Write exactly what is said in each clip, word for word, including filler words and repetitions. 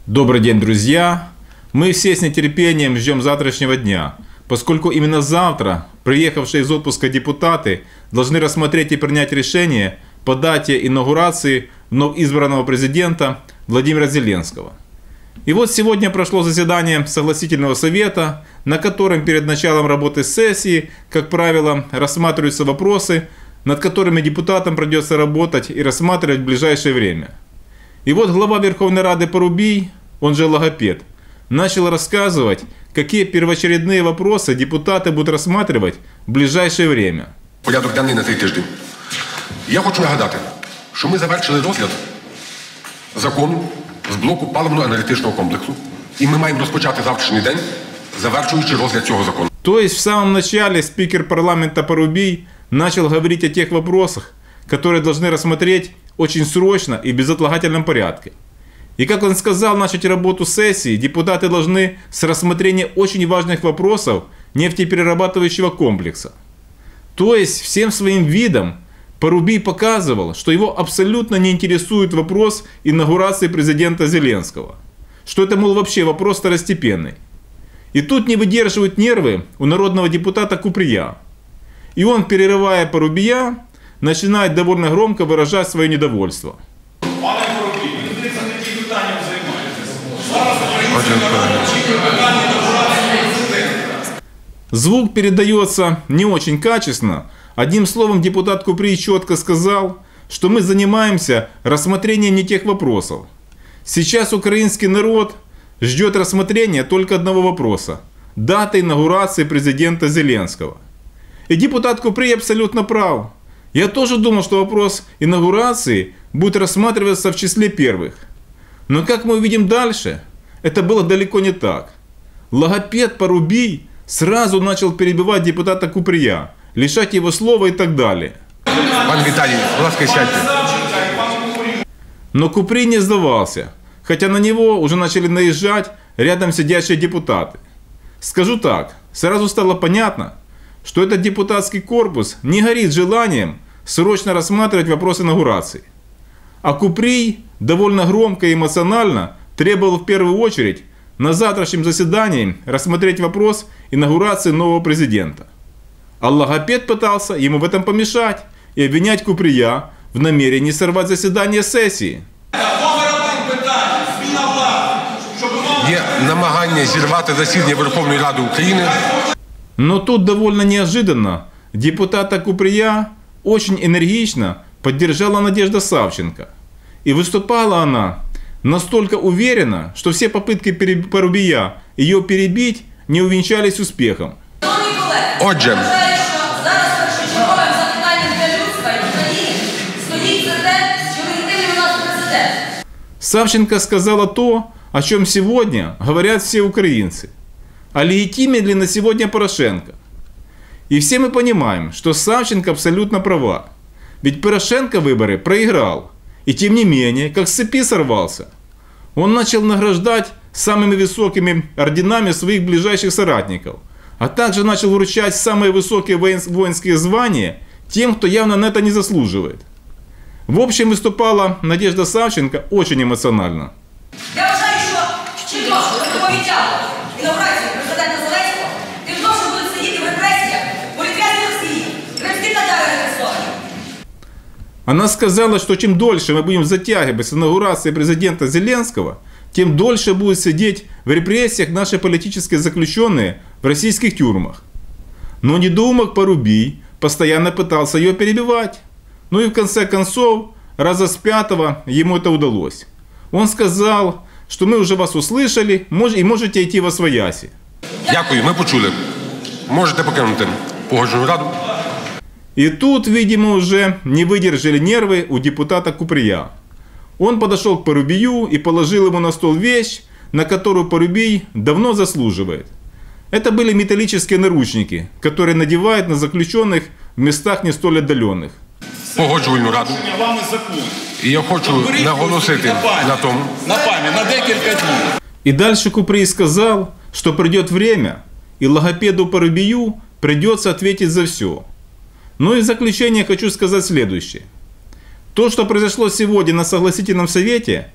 Добрый день, друзья! Мы все с нетерпением ждем завтрашнего дня, поскольку именно завтра приехавшие из отпуска депутаты должны рассмотреть и принять решение по дате инаугурации вновь избранного президента Владимира Зеленского. И вот сегодня прошло заседание Согласительного совета, на котором перед началом работы сессии, как правило, рассматриваются вопросы, над которыми депутатам придется работать и рассматривать в ближайшее время. И вот глава Верховной Рады Парубій, он же логопед, начал рассказывать, какие первоочередные вопросы депутаты будут рассматривать в ближайшее время. Порядок денний на цей тиждень. Я хочу нагадати, що ми завершили розгляд закону з блоку паливно-енергетичного комплексу, і ми маємо розпочати завтрашній день, завершуючи розгляд цього закону. То есть в самом начале спикер парламента Парубій начал говорить о тех вопросах, которые должны рассмотреть очень срочно и в безотлагательном порядке. И как он сказал, начать работу сессии депутаты должны с рассмотрения очень важных вопросов нефтеперерабатывающего комплекса. То есть всем своим видом Парубій показывал, что его абсолютно не интересует вопрос инаугурации президента Зеленского. Что это, мол, вообще вопрос второстепенный. И тут не выдерживают нервы у народного депутата Купрія. И он, перерывая Парубія, начинает довольно громко выражать свое недовольство. Пане Парубій, ви дивіться, не ті питанням займаєтеся. Звук передается не очень качественно. Одним словом, депутат Купрій четко сказал, что мы занимаемся рассмотрением не тех вопросов. Сейчас украинский народ ждет рассмотрения только одного вопроса – даты инаугурации президента Зеленского. И депутат Купрій абсолютно прав. Я тоже думал, что вопрос инаугурации будет рассматриваться в числе первых. Но как мы увидим дальше, это было далеко не так. Логопед Парубій сразу начал перебивать депутата Купрія, лишать его слова и так далее. Пан Віталій, будь ласка, сядьте. Но Купрій не сдавался, хотя на него уже начали наезжать рядом сидящие депутаты. Скажу так, сразу стало понятно, что этот депутатский корпус не горит желанием срочно рассматривать вопрос инаугурации. А Купрій довольно громко и эмоционально требовал в первую очередь на завтрашнем заседании рассмотреть вопрос инаугурации нового президента. А логопед пытался ему в этом помешать и обвинять Купрія в намерении сорвать заседание сессии. Є намагання зірвати засідання Верховної Ради України. Но тут довольно неожиданно депутата Купрія очень энергично поддержала Надежда Савченко. И выступала она настолько уверенно, что все попытки Парубія ее перебить не увенчались успехом. Отже, Савченко сказала то, о чем сегодня говорят все украинцы. А легитимен ли на сегодня Порошенко? И все мы понимаем, что Савченко абсолютно права. Ведь Порошенко выборы проиграл. И тем не менее, как с цепи сорвался. Он начал награждать самыми высокими орденами своих ближайших соратников. А также начал вручать самые высокие воинские звания тем, кто явно на это не заслуживает. В общем, выступала Надежда Савченко очень эмоционально. Я вважаю, що чим довше ви доповідали інаугурацію президента Зеленського, тим довше будуть сидіти в репресіях, політв'язні Росії, кримські татари репресовані. Она сказала, что чем дольше мы будем затягивать с инаугурацией президента Зеленского, тем дольше будут сидеть в репрессиях наши политические заключенные в российских тюрьмах. Но недоумок Парубій постоянно пытался ее перебивать. Ну и в конце концов, раза с пятого ему это удалось. Он сказал, что мы уже вас услышали и можете идти во свояси. дякую, ми почули. Можете покинути Погоджувальну раду. И тут, видимо, уже не выдержали нервы у депутата Купрія. Он подошел к Парубію и положил ему на стол вещь, на которую Парубій давно заслуживает. Это были металлические наручники, которые надевают на заключенных в местах не столь отдаленных. Погоджувальну раду. І я хочу наголосити на тому. На пам'ять, на декілька днів. И дальше Купрій сказал, что придет время, и логопеду Парубію придется ответить за все. Ну и в заключение хочу сказать следующее. То, что произошло сегодня на Согласительном совете,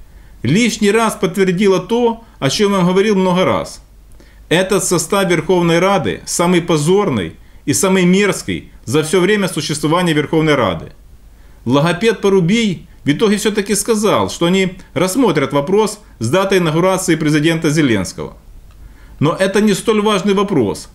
лишний раз подтвердило то, о чем я вам говорил много раз. Этот состав Верховной Рады самый позорный и самый мерзкий за все время существования Верховной Рады. Логопед Порубий в итоге все-таки сказал, что они рассмотрят вопрос с датой инаугурации президента Зеленского. Но это не столь важный вопрос.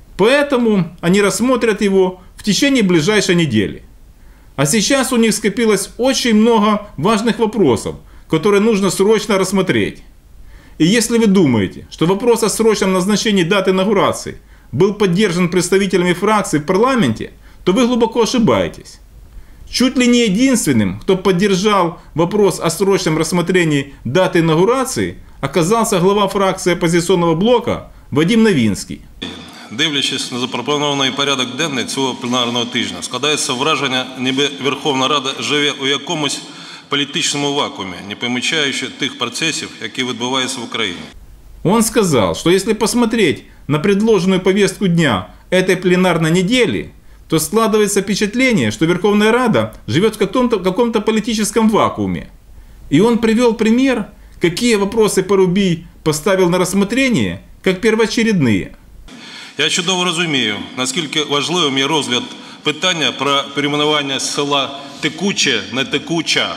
Поэтому они рассмотрят его в течение ближайшей недели. А сейчас у них скопилось очень много важных вопросов, которые нужно срочно рассмотреть. И если вы думаете, что вопрос о срочном назначении даты инаугурации был поддержан представителями фракций в парламенте, то вы глубоко ошибаетесь. Чуть ли не единственным, кто поддержал вопрос о срочном рассмотрении даты инаугурации, оказался глава фракции опозиційного блока Вадим Новинський. Дивлячись на запропонований порядок денний цього пленарного тижня, складається враження, ніби Верховна Рада живе у якомусь політичному вакуумі, не помічаючи тих процесів, які відбуваються в Україні. Он сказал, что если посмотреть на предложенную повестку дня этой пленарной недели, то складывается впечатление, что Верховная Рада живет в каком-то, каком-то политическом вакууме. И он привел пример, какие вопросы Порубий поставил на рассмотрение, как первоочередные. Я чудово розумію, наскільки важливим є розгляд питання про перейменування села Текуче на Текуча.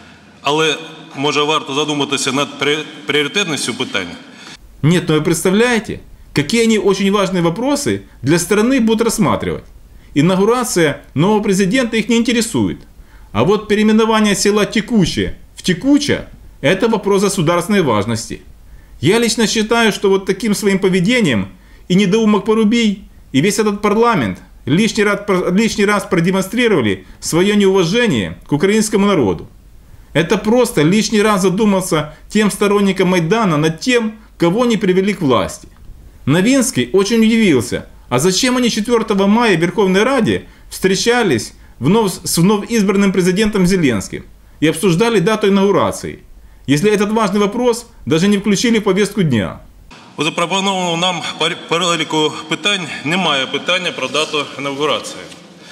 Але, може, варто задуматися над пріоритетністю питання? Нет, но вы представляете, какие они очень важные вопросы для страны будут рассматривать. Инаугурация нового президента их не интересует. А вот переименование села Текуче в Текуча – это вопрос государственной важности. Я лично считаю, что вот таким своим поведением и недоумок Порубий, и весь этот парламент лишний раз, лишний раз продемонстрировали свое неуважение к украинскому народу. Это просто лишний раз задумался тем сторонникам Майдана над тем, кого они привели к власти. Новинский очень удивился, а зачем они четвёртого мая в Верховной Раде встречались вновь, с вновь избранным президентом Зеленским и обсуждали дату инаугурации, если этот важный вопрос даже не включили в повестку дня. У запропонованому нам переліку питань немає питання про дату інаугурації.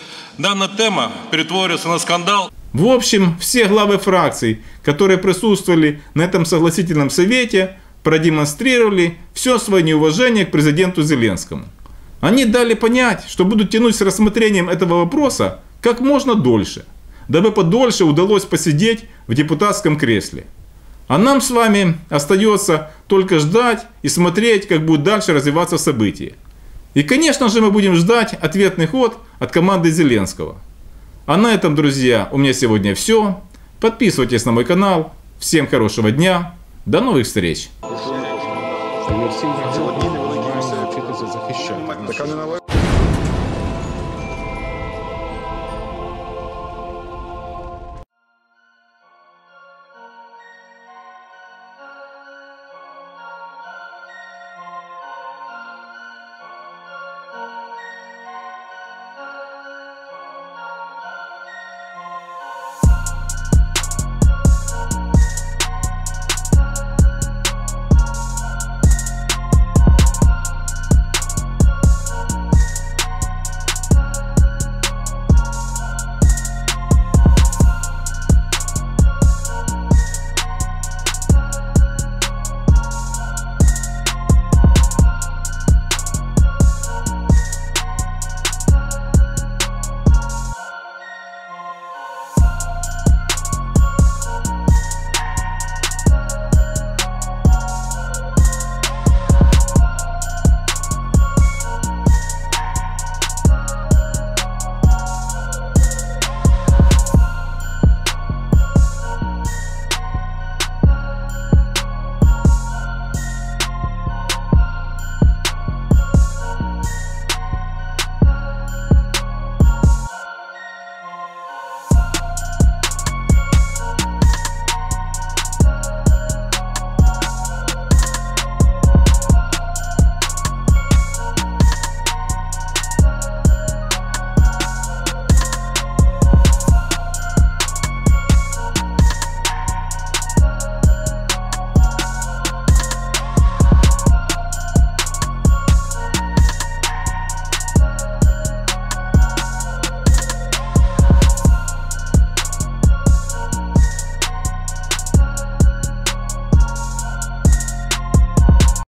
Дана тема перетворюється на скандал. В общем, все главы фракций, которые присутствовали на этом согласительном совете, продемонстрировали все свое неуважение к президенту Зеленскому. Они дали понять, что будут тянуть с рассмотрением этого вопроса как можно дольше, дабы подольше удалось посидеть в депутатском кресле. А нам с вами остается только ждать и смотреть, как будут дальше развиваться события. И, конечно же, мы будем ждать ответный ход от команды Зеленского. А на этом, друзья, у меня сегодня все. Подписывайтесь на мой канал. Всем хорошего дня. До новых встреч. Ми всі маємо навчитися захищати.